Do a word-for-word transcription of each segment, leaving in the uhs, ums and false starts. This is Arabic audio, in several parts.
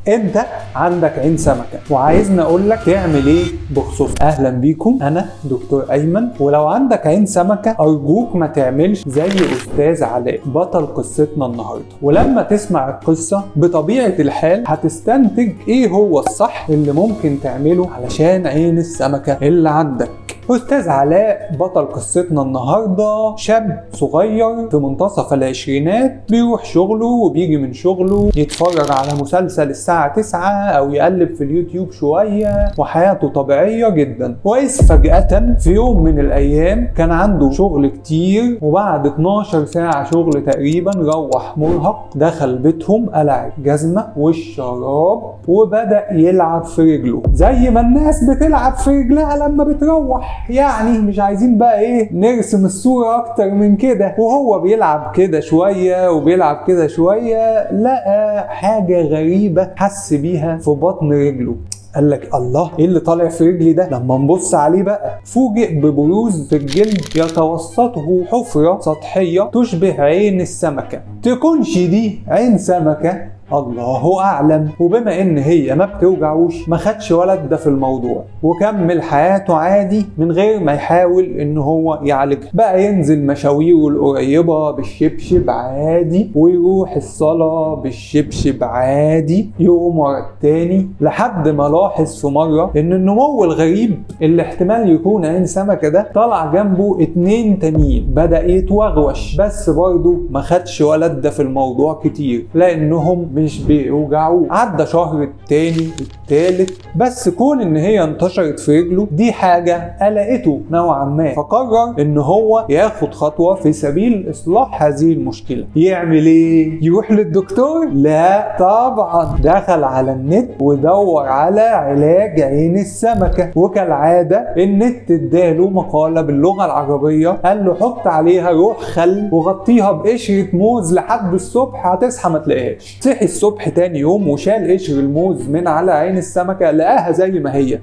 انت عندك عين سمكه وعايزني اقول لك تعمل ايه بخصوص. اهلا بيكم، انا دكتور ايمن. ولو عندك عين سمكه ارجوك ما تعملش زي استاذ علاء بطل قصتنا النهارده، ولما تسمع القصه بطبيعه الحال هتستنتج ايه هو الصح اللي ممكن تعمله علشان عين السمكه اللي عندك. أستاذ علاء بطل قصتنا النهارده شاب صغير في منتصف العشرينات، بيروح شغله وبيجي من شغله يتفرج على مسلسل الساعة تسعة أو يقلب في اليوتيوب شوية وحياته طبيعية جدا. وإذ فجأة في يوم من الأيام كان عنده شغل كتير، وبعد اتناشر ساعة شغل تقريبا روح مرهق، دخل بيتهم قلع الجزمة والشراب وبدأ يلعب في رجله زي ما الناس بتلعب في رجلها لما بتروح. يعني مش عايزين بقى ايه نرسم الصورة اكتر من كده. وهو بيلعب كده شوية وبيلعب كده شوية لقى حاجة غريبة حس بيها في بطن رجله. قال لك الله، ايه اللي طالع في رجلي ده؟ لما نبص عليه بقى فوجئ ببروز في الجلد يتوسطه حفرة سطحية تشبه عين السمكة. تكونش دي عين سمكة؟ الله اعلم. وبما ان هي ما بتوجعوش ما خدش ولا ده في الموضوع وكمل حياته عادي من غير ما يحاول ان هو يعالجها. بقى ينزل مشاويره القريبه بالشبشب عادي، ويروح الصلاه بالشبشب عادي يوم ورا التاني، لحد ما لاحظ في مره ان النمو الغريب اللي احتمال يكون عين سمكه ده طلع جنبه اتنين تانيين. بدا يتوغوش بس برضه ما خدش ولا ده في الموضوع كتير لانهم مش بيوجعوه. عدى شهر التاني التالت، بس كون ان هي انتشرت في رجله دي حاجة قلقته نوعا ما، فقرر ان هو ياخد خطوة في سبيل اصلاح هذه المشكلة. يعمل ايه؟ يروح للدكتور؟ لا طبعا، دخل على النت ودور على علاج عين السمكة، وكالعادة النت اداله مقالة باللغة العربية قال له حط عليها روح خل وغطيها بقشرة موز لحد الصبح هتصحى ما تلاقيهاش. صحي الصبح تاني يوم وشال قشر الموز من على عين السمكة لقاها زي ما هي.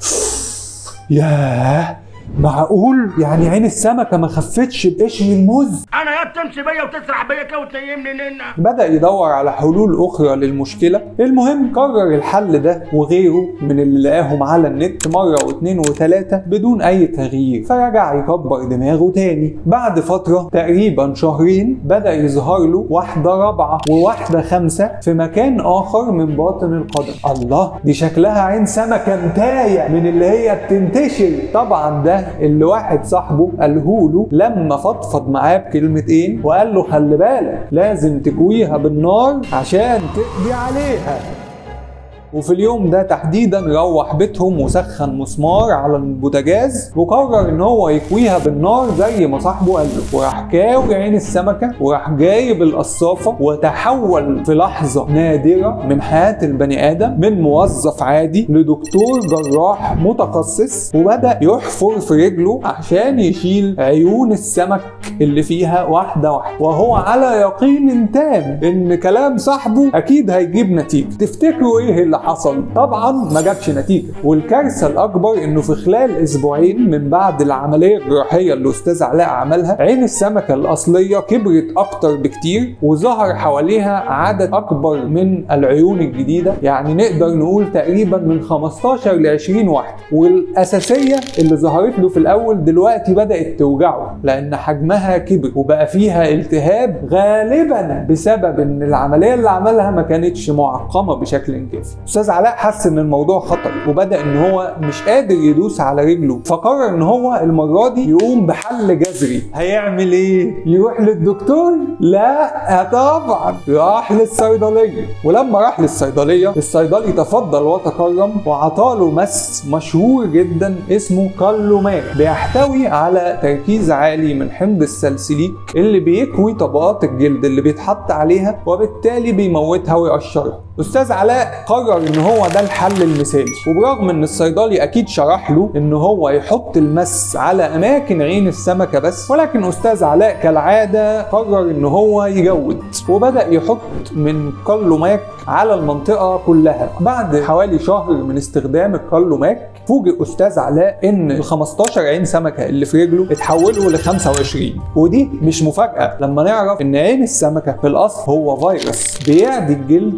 ياه، معقول؟ يعني عين السمكة ما خفتش بقشر الموز؟ انا يا بتمشي بيا وتسرح بيا كده وتنيمني ننا. بدأ يدور على حلول أخرى للمشكلة. المهم قرر الحل ده وغيره من اللي لقاهم على النت مرة واثنين وثلاثة بدون أي تغيير، فرجع يكبر دماغه تاني. بعد فترة تقريبا شهرين بدأ يظهر له واحدة رابعة وواحدة خمسة في مكان آخر من باطن القدم. الله، دي شكلها عين سمكة متاية من اللي هي بتنتشر. طبعا ده اللي واحد صاحبه قالهوله لما فضفض معاه بكلمتين وقال له خلي بالك لازم تكويها بالنار عشان تقضي عليها. وفي اليوم ده تحديدا روح بيتهم وسخن مسمار على البوتاجاز وقرر ان هو يكويها بالنار زي ما صاحبه قال له، وراح كاوي عين السمكه وراح جايب القصافه وتحول في لحظه نادره من حياه البني ادم من موظف عادي لدكتور جراح متخصص، وبدا يحفر في رجله عشان يشيل عيون السمك اللي فيها واحده واحده، وهو على يقين تام ان كلام صاحبه اكيد هيجيب نتيجه. تفتكروا ايه اللي حصل؟ طبعا ما جابش نتيجه، والكارثه الاكبر انه في خلال اسبوعين من بعد العمليه الجراحيه اللي استاذ علاء عملها عين السمكه الاصليه كبرت اكتر بكتير وظهر حواليها عدد اكبر من العيون الجديده، يعني نقدر نقول تقريبا من خمستاشر ل عشرين واحده. والاساسيه اللي ظهرت له في الاول دلوقتي بدات توجعه لان حجمها كبر وبقى فيها التهاب، غالبا بسبب ان العمليه اللي عملها ما كانتش معقمه بشكل كافي. استاذ علاء حس ان الموضوع خطر وبدا ان هو مش قادر يدوس على رجله، فقرر ان هو المره دي يقوم بحل جذري. هيعمل ايه؟ يروح للدكتور؟ لا طبعا، راح للصيدليه. ولما راح للصيدليه الصيدلي تفضل وتكرم وعطاله مس مشهور جدا اسمه كالوماك، بيحتوي على تركيز عالي من حمض السلسليك اللي بيكوي طبقات الجلد اللي بيتحط عليها وبالتالي بيموتها ويقشرها. استاذ علاء قرر ان هو ده الحل المثالي، وبرغم ان الصيدلي اكيد شرح له ان هو يحط المس على اماكن عين السمكه بس، ولكن استاذ علاء كالعاده قرر ان هو يجود وبدا يحط من كالوماك على المنطقه كلها. بعد حوالي شهر من استخدام الكالوماك فوجئ استاذ علاء ان ال خمستاشر عين سمكه اللي في رجله اتحولوا ل خمسة وعشرين، ودي مش مفاجاه لما نعرف ان عين السمكه في الاصل هو فيروس بيعدي الجلد وبيسبب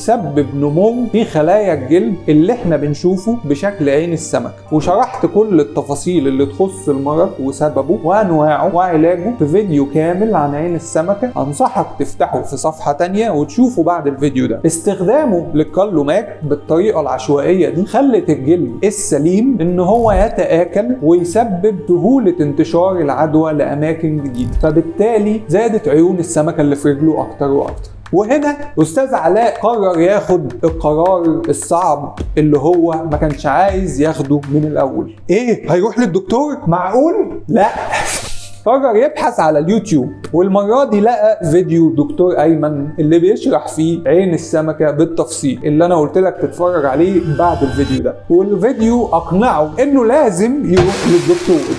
ويسبب نمو في خلايا الجلد اللي احنا بنشوفه بشكل عين السمك. وشرحت كل التفاصيل اللي تخص المرض وسببه وانواعه وعلاجه في فيديو كامل عن عين السمكة، انصحك تفتحه في صفحة تانية وتشوفه بعد الفيديو ده. استخدامه للكالوماك بالطريقة العشوائية دي خلت الجلد السليم ان هو يتآكل ويسبب سهولة انتشار العدوى لأماكن جديدة، فبالتالي زادت عيون السمكة اللي في رجله اكتر واكتر. وهنا استاذ علاء قرر ياخد القرار الصعب اللي هو ما كانش عايز ياخده من الاول. ايه، هيروح للدكتور؟ معقول؟ لا. قرر يبحث على اليوتيوب، والمرة دي لقى فيديو دكتور أيمن اللي بيشرح فيه عين السمكة بالتفصيل اللي أنا قلت لك تتفرج عليه بعد الفيديو ده. والفيديو أقنعه إنه لازم يروح للدكتور.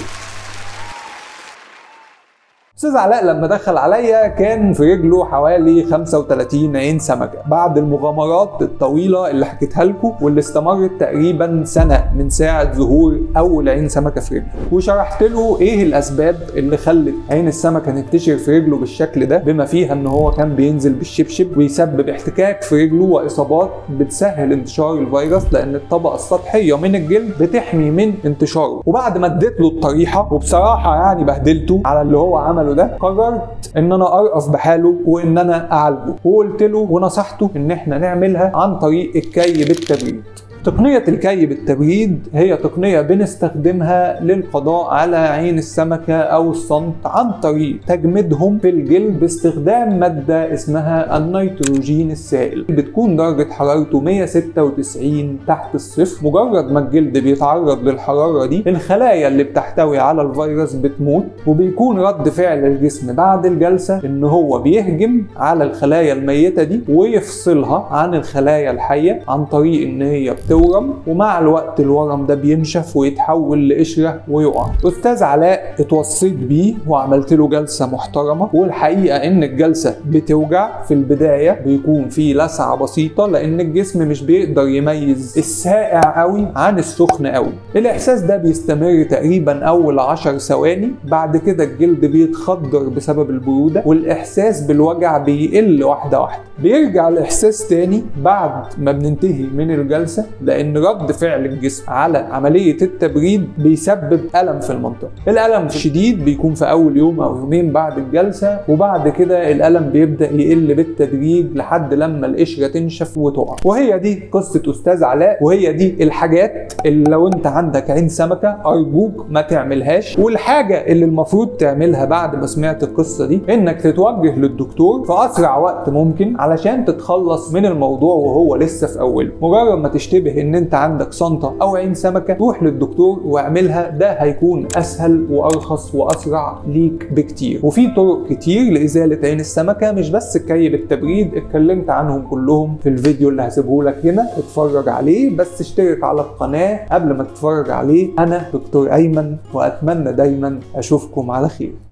استاذ علاء لما دخل عليا كان في رجله حوالي خمسة وثلاثين عين سمكه بعد المغامرات الطويله اللي حكيتها لكم واللي استمرت تقريبا سنه من ساعه ظهور اول عين سمكه في رجله. وشرحت له ايه الاسباب اللي خلت عين السمكه تنتشر في رجله بالشكل ده، بما فيها ان هو كان بينزل بالشبشب ويسبب احتكاك في رجله واصابات بتسهل انتشار الفيروس، لان الطبقه السطحيه من الجلد بتحمي من انتشاره. وبعد ما اديت له الطريحه وبصراحه يعني بهدلته على اللي هو عمله ده، قررت ان انا ارأف بحاله وان انا اعالجه، وقلت له ونصحته ان احنا نعملها عن طريق الكي بالتبريد. تقنية الكي بالتبريد هي تقنية بنستخدمها للقضاء على عين السمكة أو الصنط عن طريق تجميدهم في الجلد باستخدام مادة اسمها النيتروجين السائل. بتكون درجة حرارته مية وستة وتسعين تحت الصفر. مجرد ما الجلد بيتعرض للحرارة دي، الخلايا اللي بتحتوي على الفيروس بتموت، وبيكون رد فعل الجسم بعد الجلسة إن هو بيهجم على الخلايا الميتة دي ويفصلها عن الخلايا الحية عن طريق إن هي ورم، ومع الوقت الورم ده بينشف ويتحول لقشره ويقع. استاذ علاء اتوصيت بيه وعملت له جلسه محترمه، والحقيقه ان الجلسه بتوجع في البدايه، بيكون في لسعه بسيطه لان الجسم مش بيقدر يميز الساقع قوي عن السخن قوي. الاحساس ده بيستمر تقريبا اول عشر ثواني، بعد كده الجلد بيتخدر بسبب البروده والاحساس بالوجع بيقل واحده واحده. بيرجع الاحساس تاني بعد ما بننتهي من الجلسه، لان رد فعل الجسم على عمليه التبريد بيسبب الم في المنطقه. الالم الشديد بيكون في اول يوم او يومين بعد الجلسه، وبعد كده الالم بيبدا يقل بالتدريج لحد لما القشره تنشف وتقع. وهي دي قصه استاذ علاء، وهي دي الحاجات اللي لو انت عندك عين سمكه ارجوك ما تعملهاش. والحاجه اللي المفروض تعملها بعد ما سمعت القصه دي انك تتوجه للدكتور في اسرع وقت ممكن علشان تتخلص من الموضوع وهو لسه في اوله. مجرد ما تشتبه ان انت عندك صنطه او عين سمكه، روح للدكتور واعملها، ده هيكون اسهل وارخص واسرع ليك بكتير. وفي طرق كتير لازاله عين السمكه، مش بس الكي بالتبريد، اتكلمت عنهم كلهم في الفيديو اللي هسيبه لك هنا اتفرج عليه. بس اشترك على القناه قبل ما تتفرج عليه. انا دكتور ايمن، واتمنى دايما اشوفكم على خير.